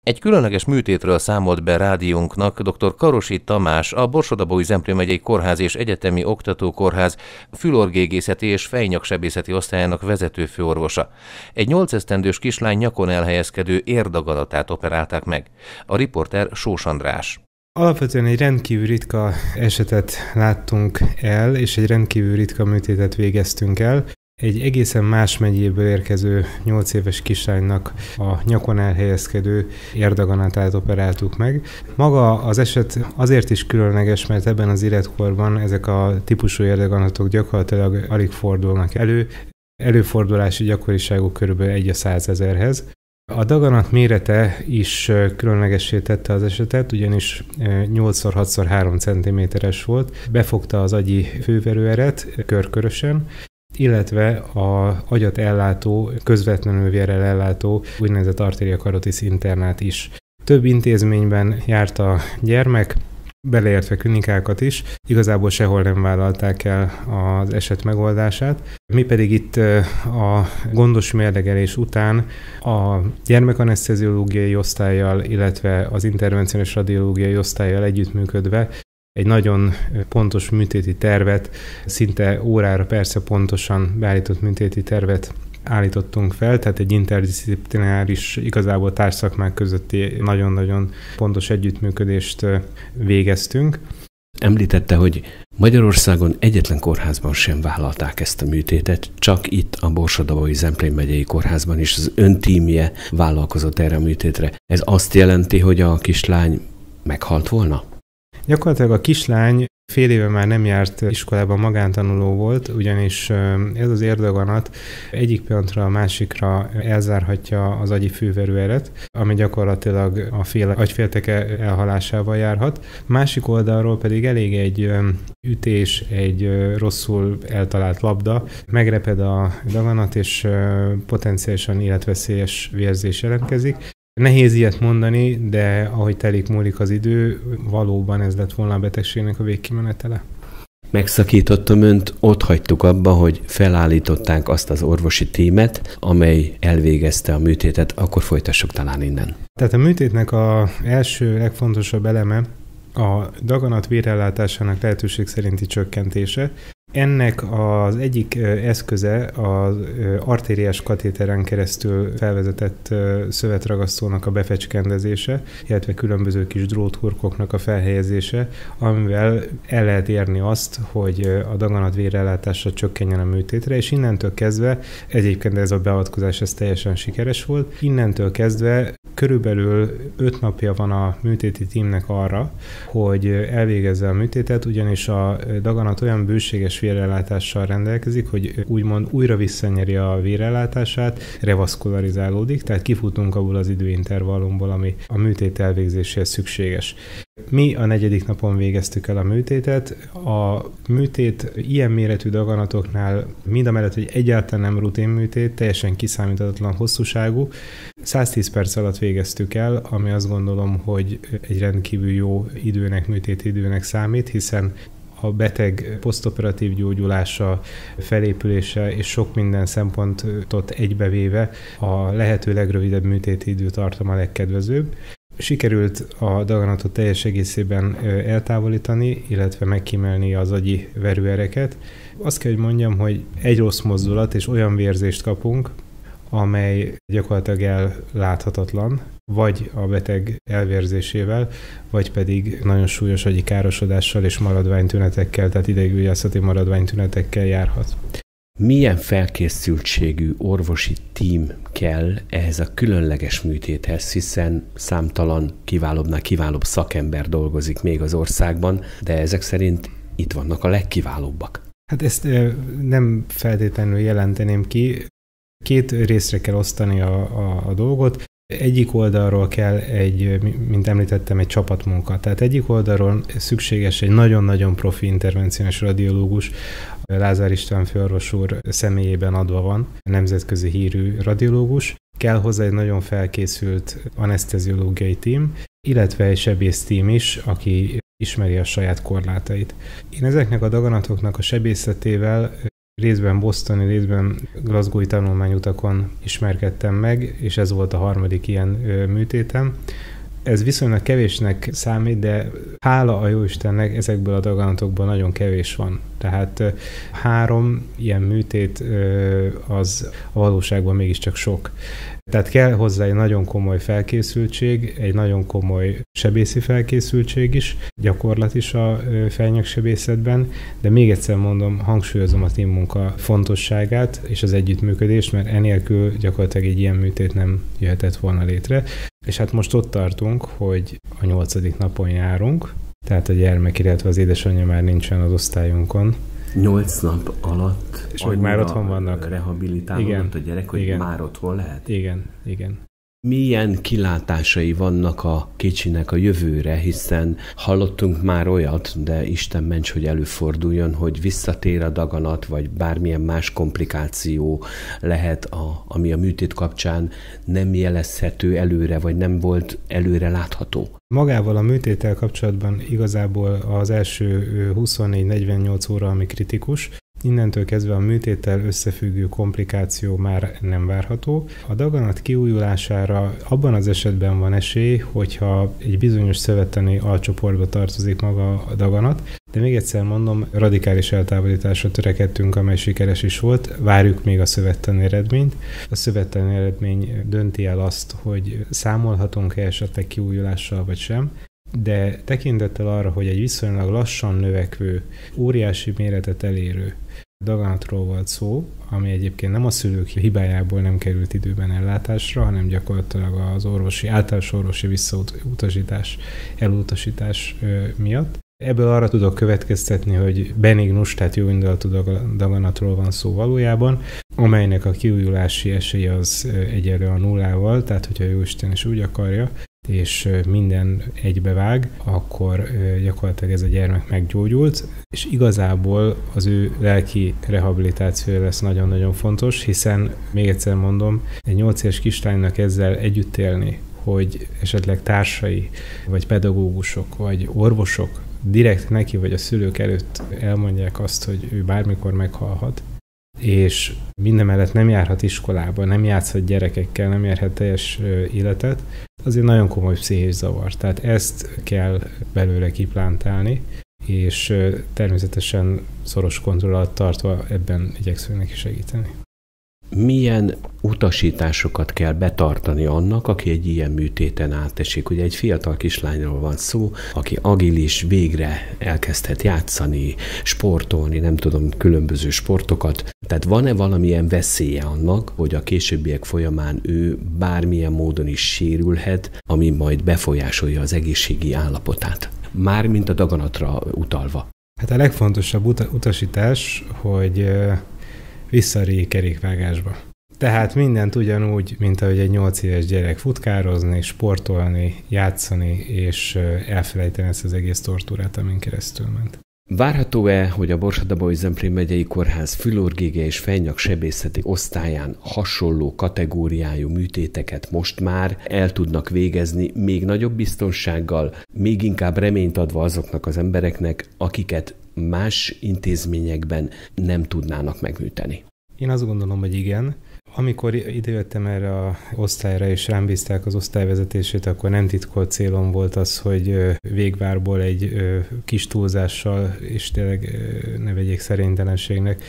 Egy különleges műtétről számolt be rádiónknak dr. Karosi Tamás, a Borsod-Abaúj-Zemplén megyei Kórház és Egyetemi Oktatókórház fülorgégészeti és fejnyaksebészeti osztályának vezető főorvosa. Egy 8 esztendős kislány nyakon elhelyezkedő érdaganatát operálták meg. A riporter Sós András. Alapvetően egy rendkívül ritka esetet láttunk el, és egy rendkívül ritka műtétet végeztünk el. Egy egészen más megyéből érkező 8 éves kislánynak a nyakon elhelyezkedő érdaganatát operáltuk meg. Maga az eset azért is különleges, mert ebben az életkorban ezek a típusú érdaganatok gyakorlatilag alig fordulnak elő. Előfordulási gyakoriságuk kb. 1/100 000-hez. A daganat mérete is különlegessé tette az esetet, ugyanis 8x6x3 cm-es volt, befogta az agyi főverőeret körkörösen, illetve az agyat ellátó, közvetlenül vérrel ellátó úgynevezett arteria carotis internát is. Több intézményben járt a gyermek, beleértve klinikákat is, igazából sehol nem vállalták el az eset megoldását. Mi pedig itt a gondos mérlegelés után a gyermekaneszteziológiai osztállyal, illetve az intervenciós radiológiai osztállyal együttműködve egy nagyon pontos műtéti tervet, szinte órára persze pontosan beállított műtéti tervet állítottunk fel, tehát egy interdisziplináris, igazából társszakmák közötti nagyon-nagyon pontos együttműködést végeztünk. Említette, hogy Magyarországon egyetlen kórházban sem vállalták ezt a műtétet, csak itt a Borsod-Abaúj-Zemplén megyei kórházban is az ön tímje vállalkozott erre a műtétre. Ez azt jelenti, hogy a kislány meghalt volna? Gyakorlatilag a kislány fél éve már nem járt iskolában, magántanuló volt, ugyanis ez az érdaganat egyik pillanatra a másikra elzárhatja az agyi főverőeret, ami gyakorlatilag a agyfélteke elhalásával járhat. Másik oldalról pedig elég egy ütés, egy rosszul eltalált labda, megreped a daganat, és potenciálisan életveszélyes vérzés jelentkezik. Nehéz ilyet mondani, de ahogy telik múlik az idő, valóban ez lett volna a betegségnek a végkimenetele. Megszakítottam önt, ott hagytuk abba, hogy felállították azt az orvosi tímet, amely elvégezte a műtétet, akkor folytassuk talán innen. Tehát a műtétnek az első legfontosabb eleme a daganat vérellátásának lehetőség szerinti csökkentése. Ennek az egyik eszköze az artériás katéteren keresztül felvezetett szövetragasztónak a befecskendezése, illetve különböző kis dróthurkoknak a felhelyezése, amivel el lehet érni azt, hogy a daganat vérellátása csökkenjen a műtétre, és innentől kezdve, egyébként ez a beavatkozás ez teljesen sikeres volt, innentől kezdve körülbelül 5 napja van a műtéti tímnek arra, hogy elvégezze a műtétet, ugyanis a daganat olyan bőséges vérellátással rendelkezik, hogy úgymond újra visszanyeri a vérellátását, revaszkularizálódik, tehát kifutunk abból az időintervallumból, ami a műtét elvégzéséhez szükséges. Mi a 4. napon végeztük el a műtétet. A műtét ilyen méretű daganatoknál mindamellett, hogy egyáltalán nem rutin műtét, teljesen kiszámíthatatlan hosszúságú, 110 perc alatt végeztük el, ami azt gondolom, hogy egy rendkívül jó időnek, műtéti időnek számít, hiszen a beteg posztoperatív gyógyulása, felépülése és sok minden szempontot egybevéve a lehető legrövidebb műtéti időtartam a legkedvezőbb. Sikerült a daganatot teljes egészében eltávolítani, illetve megkímélni az agyi verőereket. Azt kell, hogy mondjam, hogy egy rossz mozdulat és olyan vérzést kapunk, amely gyakorlatilag elláthatatlan, vagy a beteg elvérzésével, vagy pedig nagyon súlyos agyi károsodással és maradványtünetekkel, tehát ideggyógyászati maradványtünetekkel járhat. Milyen felkészültségű orvosi tím kell ehhez a különleges műtéthez, hiszen számtalan kiválóbbnál kiválóbb szakember dolgozik még az országban, de ezek szerint itt vannak a legkiválóbbak. Hát ezt nem feltétlenül jelenteném ki. 2 részre kell osztani a dolgot. Egyik oldalról kell mint említettem, egy csapatmunka. Tehát egyik oldalról szükséges egy nagyon-nagyon profi intervenciós radiológus, Lázár István főorvos úr személyében adva van, nemzetközi hírű radiológus. Kell hozzá egy nagyon felkészült aneszteziológiai tím, illetve egy sebész tím is, aki ismeri a saját korlátait. Én ezeknek a daganatoknak a sebészetével részben bostoni, részben glasgowi tanulmányutakon ismerkedtem meg, és ez volt a harmadik ilyen műtétem. Ez viszonylag kevésnek számít, de hála a Jóistennek ezekből a daganatokból nagyon kevés van. Tehát 3 ilyen műtét az a valóságban mégiscsak sok. Tehát kell hozzá egy nagyon komoly felkészültség, egy nagyon komoly sebészi felkészültség is, gyakorlat is a fejnyaksebészetben, de még egyszer mondom, hangsúlyozom a teammunka fontosságát és az együttműködést, mert enélkül gyakorlatilag egy ilyen műtét nem jöhetett volna létre. És hát most ott tartunk, hogy a 8. napon járunk, tehát a gyermek, illetve az édesanyja már nincsen az osztályunkon. 8 nap alatt és hogy már otthon vannak. Rehabilitálódott a gyerek, hogy igen. Már otthon lehet? Igen. Milyen kilátásai vannak a kicsinek a jövőre, hiszen hallottunk már olyat, de Isten ments, hogy előforduljon, hogy visszatér a daganat, vagy bármilyen más komplikáció lehet, ami a műtét kapcsán nem jelezhető előre, vagy nem volt előre látható. Magával a műtéttel kapcsolatban igazából az első 24-48 óra, ami kritikus, innentől kezdve a műtéttel összefüggő komplikáció már nem várható. A daganat kiújulására abban az esetben van esély, hogyha egy bizonyos szövettani alcsoportba tartozik maga a daganat, de még egyszer mondom, radikális eltávolításra törekedtünk, amely sikeres is volt. Várjuk még a szövettani eredményt. A szövettani eredmény dönti el azt, hogy számolhatunk-e esetleg kiújulással vagy sem, de tekintettel arra, hogy egy viszonylag lassan növekvő, óriási méretet elérő daganatról volt szó, ami egyébként nem a szülők hibájából nem került időben ellátásra, hanem gyakorlatilag az általános orvosi visszautasítás, elutasítás miatt. Ebből arra tudok következtetni, hogy benignus, tehát jó indulatú daganatról van szó valójában, amelynek a kiújulási esélye az egyenlő a nullával, tehát hogyha Jóisten is úgy akarja, és minden egybevág, akkor gyakorlatilag ez a gyermek meggyógyult, és igazából az ő lelki rehabilitációja lesz nagyon-nagyon fontos, hiszen még egyszer mondom, egy 8 éves kislánynak ezzel együtt élni, hogy esetleg társai, vagy pedagógusok, vagy orvosok direkt neki, vagy a szülők előtt elmondják azt, hogy ő bármikor meghalhat, és mindemellett nem járhat iskolába, nem játszhat gyerekekkel, nem járhat teljes életet, azért nagyon komoly pszichés zavar. Tehát ezt kell belőle kiplántálni, és természetesen szoros kontroll alatt tartva ebben igyekszünk neki segíteni. Milyen utasításokat kell betartani annak, aki egy ilyen műtéten átesik? Ugye egy fiatal kislányról van szó, aki agilis, végre elkezdhet játszani, sportolni, nem tudom, különböző sportokat. Tehát van-e valamilyen veszélye annak, hogy a későbbiek folyamán ő bármilyen módon is sérülhet, ami majd befolyásolja az egészségi állapotát? Mármint a daganatra utalva. Hát a legfontosabb utasítás, hogy vissza a régi kerékvágásba. Tehát mindent ugyanúgy, mint ahogy egy 8 éves gyerek futkározni, sportolni, játszani, és elfelejteni ezt az egész tortúrát, amin keresztül ment. Várható-e, hogy a Borsod-Abaúj-Zemplén megyei kórház fülorgége és fejnyaksebészeti osztályán hasonló kategóriájú műtéteket most már el tudnak végezni még nagyobb biztonsággal, még inkább reményt adva azoknak az embereknek, akiket más intézményekben nem tudnának megműteni? Én azt gondolom, hogy igen. Amikor idejöttem erre az osztályra, és rám bízták az osztályvezetését, akkor nem titkolt célom volt az, hogy végvárból egy kis túlzással, és tényleg ne vegyék szerénytelenségnek,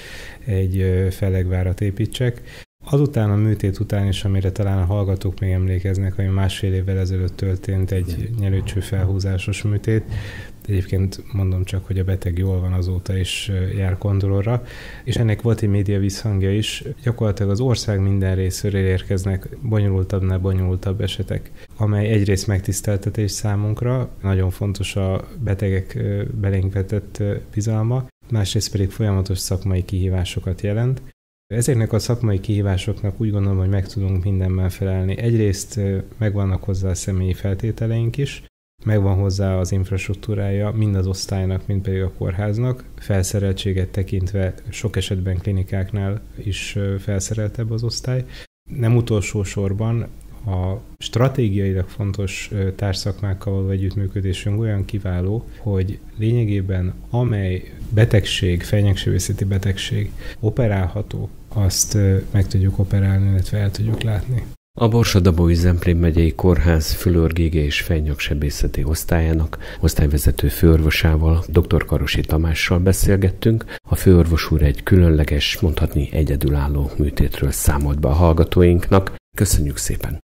egy fellegvárat építsek. Azután a műtét után is, amire talán a hallgatók még emlékeznek, ami 1,5 évvel ezelőtt történt, egy nyelőcső felhúzásos műtét. Egyébként mondom csak, hogy a beteg jól van azóta, és jár kontrollra. És ennek volt egy média visszhangja is. Gyakorlatilag az ország minden részéről érkeznek bonyolultabbnál bonyolultabb esetek, amely egyrészt megtiszteltetés számunkra, nagyon fontos a betegek belénk vetett bizalma, másrészt pedig folyamatos szakmai kihívásokat jelent. Ezeknek a szakmai kihívásoknak úgy gondolom, hogy meg tudunk mindenben felelni. Egyrészt megvannak hozzá a személyi feltételeink is, megvan hozzá az infrastruktúrája mind az osztálynak, mind pedig a kórháznak. Felszereltséget tekintve sok esetben klinikáknál is felszereltebb az osztály. Nem utolsó sorban A stratégiailag fontos társszakmákkal való együttműködésünk olyan kiváló, hogy lényegében amely betegség, fejnyegsebészeti betegség operálható, azt meg tudjuk operálni, illetve el tudjuk látni. A Borsod-Abaúj-Zemplén megyei kórház fülorgége és fejnyaksebészeti osztályának osztályvezető főorvosával, dr. Karosi Tamással beszélgettünk. A főorvos úr egy különleges, mondhatni egyedülálló műtétről számolt be a hallgatóinknak. Köszönjük szépen!